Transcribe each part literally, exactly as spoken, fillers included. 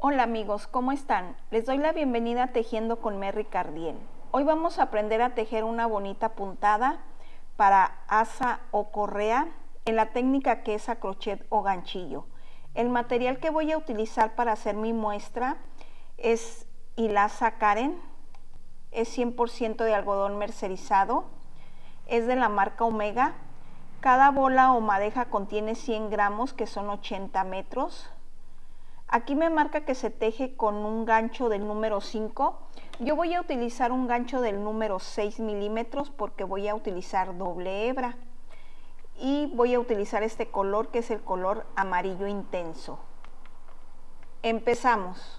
Hola amigos, ¿cómo están? Les doy la bienvenida a Tejiendo con Merry Cardiel. Hoy vamos a aprender a tejer una bonita puntada para asa o correa en la técnica que es a crochet o ganchillo. El material que voy a utilizar para hacer mi muestra es hilaza Karen, es cien por ciento de algodón mercerizado, es de la marca Omega. Cada bola o madeja contiene cien gramos, que son ochenta metros. Aquí me marca que se teje con un gancho del número cinco. Yo voy a utilizar un gancho del número seis milímetros porque voy a utilizar doble hebra. Y voy a utilizar este color que es el color amarillo intenso. Empezamos.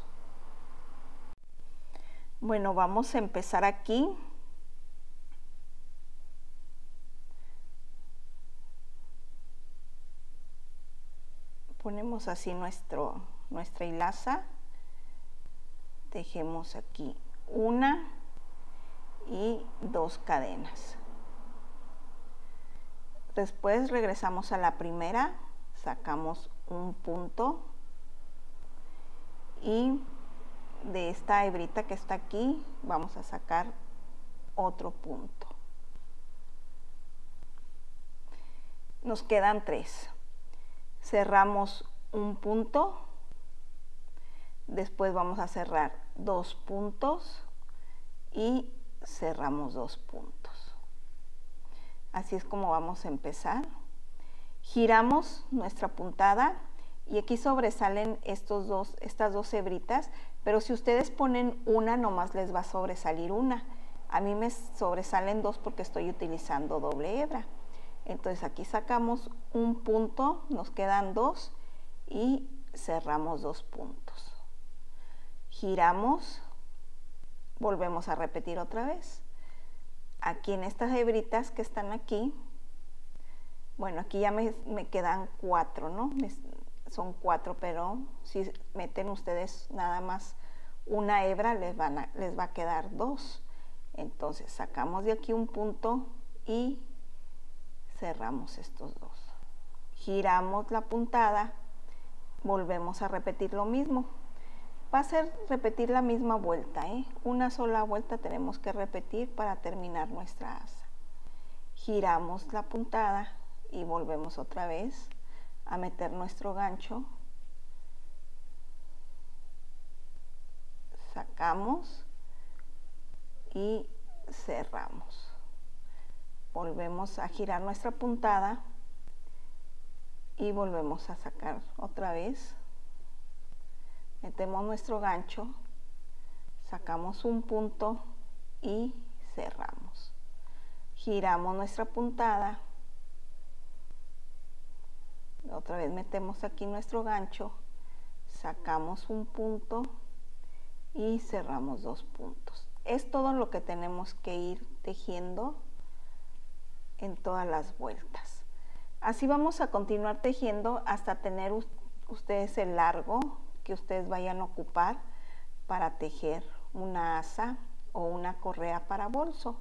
Bueno, vamos a empezar aquí. Ponemos así nuestro, nuestra hilaza. Tejemos aquí una y dos cadenas. Después regresamos a la primera, sacamos un punto y de esta hebrita que está aquí vamos a sacar otro punto. Nos quedan tres. Cerramos un punto, después vamos a cerrar dos puntos y cerramos dos puntos. Así es como vamos a empezar. Giramos nuestra puntada y aquí sobresalen estos dos, estas dos hebritas, pero si ustedes ponen una, nomás les va a sobresalir una. A mí me sobresalen dos porque estoy utilizando doble hebra. Entonces aquí sacamos un punto, nos quedan dos y cerramos dos puntos. Giramos, volvemos a repetir otra vez. Aquí en estas hebritas que están aquí, bueno, aquí ya me, me quedan cuatro, ¿no? Me, son cuatro, pero si meten ustedes nada más una hebra, les, van a, les va a quedar dos. Entonces sacamos de aquí un punto y cerramos estos dos. Giramos la puntada, volvemos a repetir lo mismo. Va a ser repetir la misma vuelta, ¿eh? Una sola vuelta tenemos que repetir para terminar nuestra asa. Giramos la puntada y volvemos otra vez a meter nuestro gancho. Sacamos y cerramos. Volvemos a girar nuestra puntada y volvemos a sacar otra vez. Metemos nuestro gancho, sacamos un punto y cerramos. Giramos nuestra puntada. Otra vez metemos aquí nuestro gancho, sacamos un punto y cerramos dos puntos. Es todo lo que tenemos que ir tejiendo en todas las vueltas. Así vamos a continuar tejiendo hasta tener ustedes el largo que ustedes vayan a ocupar para tejer una asa o una correa para bolso.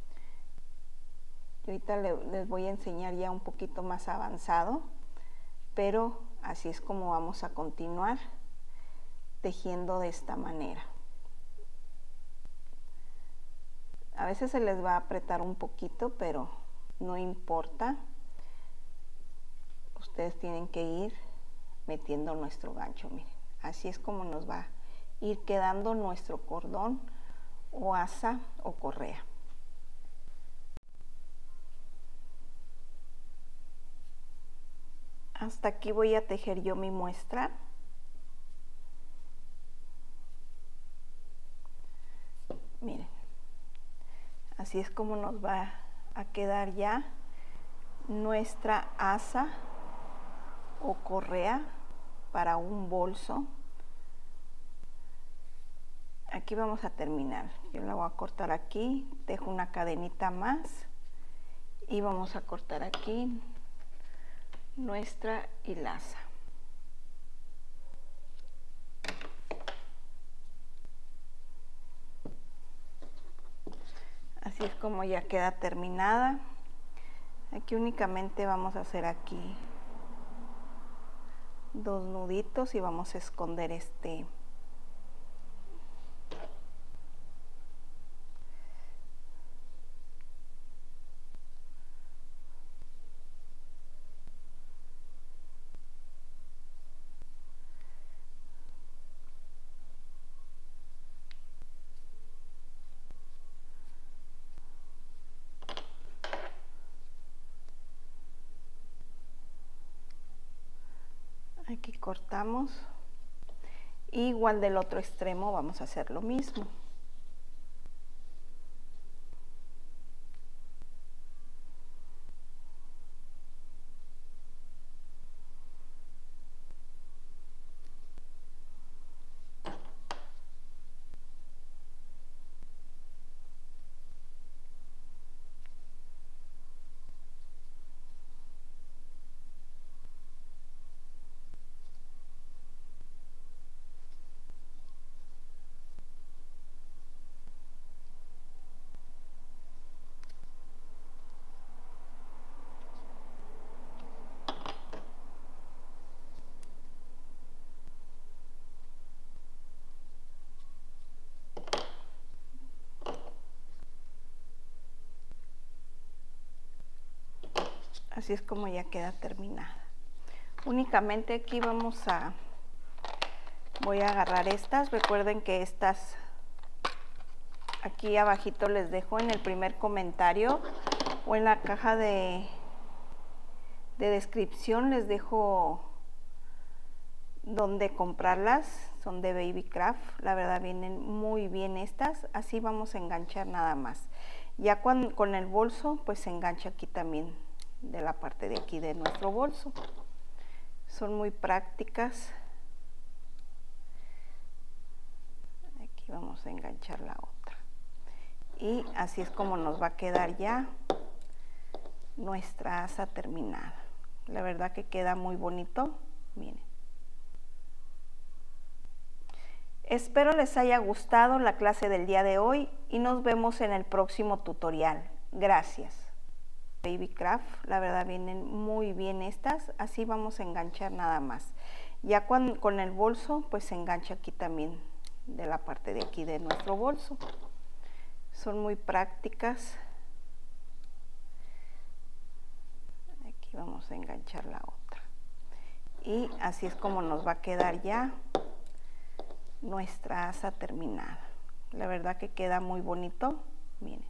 Yo ahorita les voy a enseñar ya un poquito más avanzado, pero así es como vamos a continuar tejiendo de esta manera. A veces se les va a apretar un poquito, pero no importa. Ustedes tienen que ir metiendo nuestro gancho, miren. Así es como nos va a ir quedando nuestro cordón o asa o correa. Hasta aquí voy a tejer yo mi muestra. Miren, así es como nos va a quedar ya nuestra asa o correa para un bolso. Aquí vamos a terminar. Yo la voy a cortar aquí, dejo una cadenita más y vamos a cortar aquí nuestra hilaza. Así es como ya queda terminada. Aquí únicamente vamos a hacer aquí dos nuditos y vamos a esconder este y cortamos. Igual del otro extremo vamos a hacer lo mismo. Así es como ya queda terminada. Únicamente aquí vamos a, voy a agarrar estas. Recuerden que estas, aquí abajito les dejo en el primer comentario o en la caja de, de descripción les dejo donde comprarlas. Son de Baby Craft, la verdad vienen muy bien estas. Así vamos a enganchar nada más. Ya con, con el bolso pues se engancha aquí también de la parte de aquí de nuestro bolso. Son muy prácticas. Aquí vamos a enganchar la otra y así es como nos va a quedar ya nuestra asa terminada. La verdad que queda muy bonito, miren. Espero les haya gustado la clase del día de hoy y nos vemos en el próximo tutorial. Gracias. Baby Craft, la verdad vienen muy bien estas. Así vamos a enganchar nada más. Ya con, con el bolso pues se engancha aquí también de la parte de aquí de nuestro bolso. Son muy prácticas. Aquí vamos a enganchar la otra y así es como nos va a quedar ya nuestra asa terminada. La verdad que queda muy bonito, miren.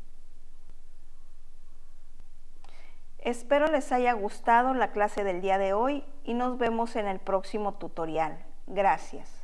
Espero les haya gustado la clase del día de hoy y nos vemos en el próximo tutorial. Gracias.